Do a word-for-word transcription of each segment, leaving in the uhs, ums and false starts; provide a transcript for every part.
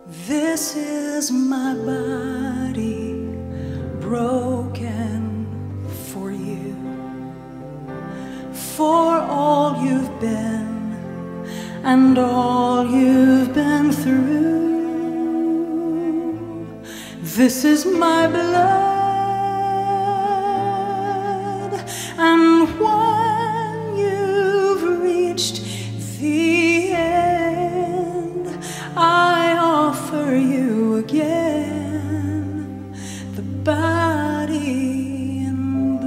This is my body broken for you, for all you've been and all you've been through. This is my blood, and when you've reached the end, I offer you again the body and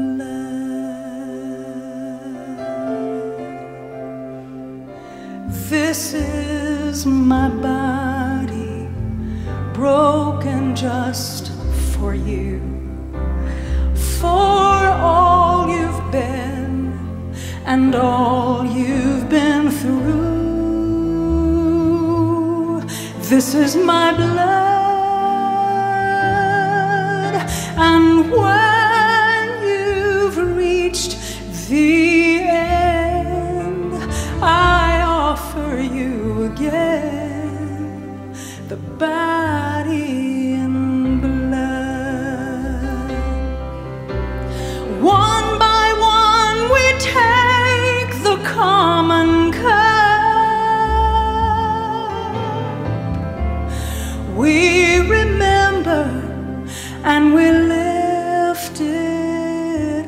blood. This is my body broken just for you, for all you've been and all you've been through. This is my blood, and when you've reached the end, I offer you again the body and blood. One by one we take the common cup. We remember and we lift it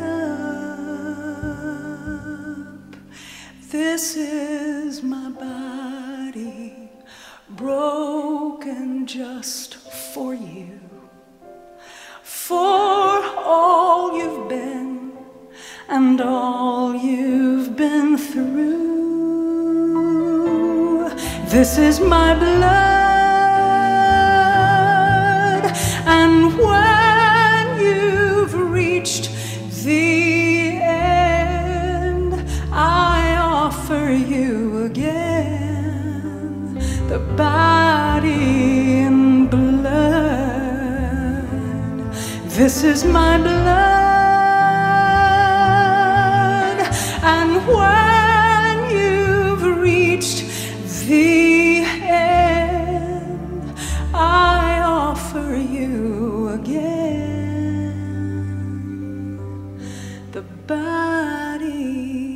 up. This is my body broken just for you, for all you've been and all you've been through. This is my blood, and when you've reached the end, I offer you again the body and blood. This is my blood, and when you've reached the end, I offer you again the body